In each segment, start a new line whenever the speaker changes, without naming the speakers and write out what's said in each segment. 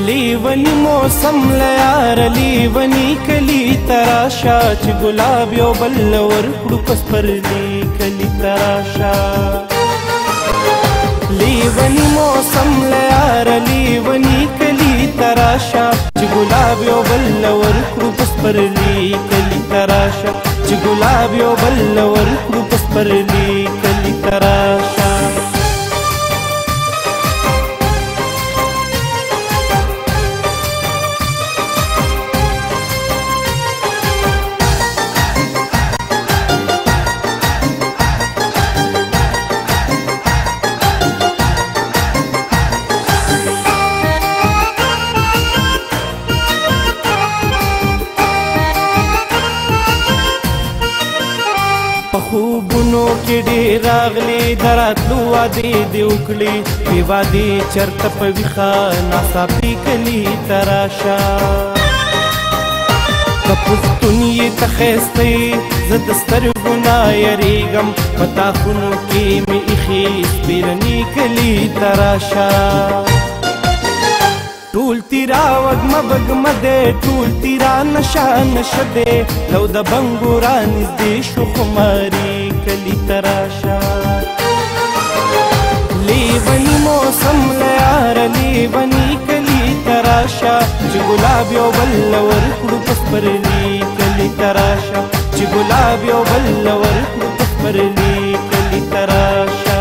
لیونی موسم لیار لیونی کلی تراشا چې ګلاب یو بل ورکړو پس پرلی کلی تراشا لیونی موسم لیار لیونی کلی تراشا چې ګلاب یو بل ورکړو پس پرلی کلی تراشا چې ګلاب یو بل ورکړو پس پرلی کلی تراشا خوبونو کې ډېر راغلي دراتلو وادي دې وکړي بې وادي چرته په ویښه ناڅاپي کلي تراشه که پښتون یې ته ښایسته زه د سترګو نه یریږم په تاخونو کې مې ایښي سپېرني کلي تراشه ټول تیرا وږمه بږمه دی ټول تیرا نشه نشه دی لو د بنګو رانږدې شو خماري کلي تراشه لیونی موسم لیاره لیونی کلي تراشه چې ګلاب یو بل ورکړو پس پرلی کلي تراشه چې ګلاب یو بل ورکړو پس پرلی کلي تراشه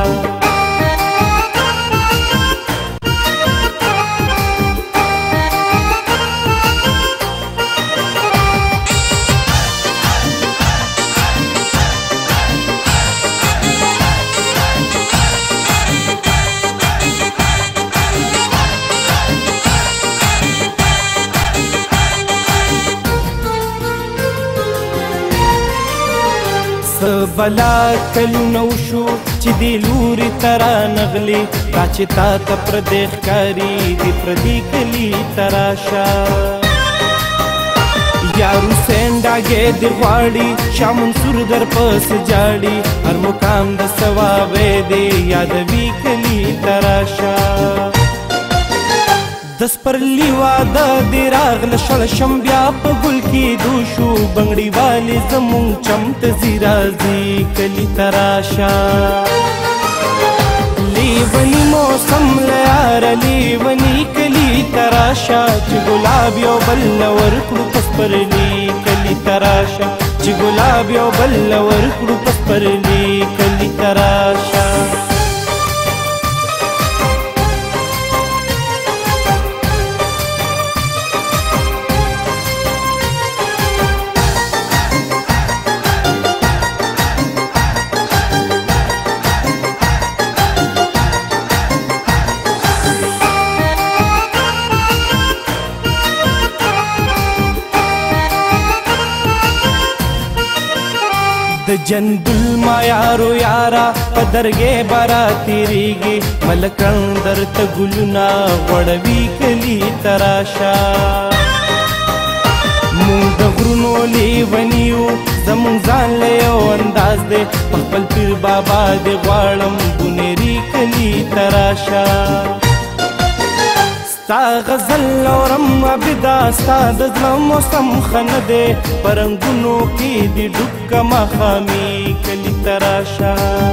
بلا کلونه وشو چې دې لوري ته رانغلې دا چې تا ته پردی ښکاري دې پردي کلي تراشه یار حسین ډاګې دې غواړي شاه منصور در پسې جاړي هر مقام د ثوابې دې یادوي کلي تراشه د سپرلي واده دې راغله شړشم بیا په ګل کېدو شو بنګړي والې زمونږ چمته ځي راځي کلي تراشه لیونی موسم لیاره لیونی کلي تراشه چې ګلاب یو بل ورکړو پس پرلی کلي تراشه چې ګلاب یو بل ورکړو پس پرلی کلي تراشه د جندل ما یارو یارا په درګې بارا تیریږي ملکن درته ګلونه غوړوي کلي تراشه مونږ د غرونو لیونیو زمونږ ځان له یو انداز دی په خپل پیر بابا دې غواړم بونیري کلي تراشه ستا غزل اورم عبدا ستا د زړه موسم ښه نه دی په رنګونو کې دې ډوب که ماښامي کلي تراشه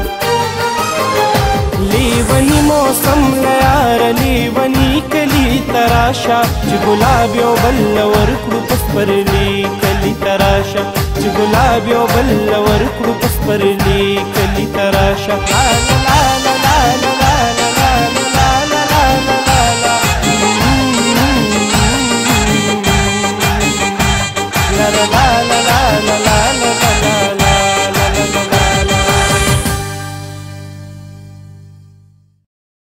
لیونی موسم لیاره لیونی کلي تراشه چې ګلاب یو بل ورکړو پس پرلی کلي تراشه چې ګلاب یو بل ورکړو پس پرلی کلي تراشه لا لا لا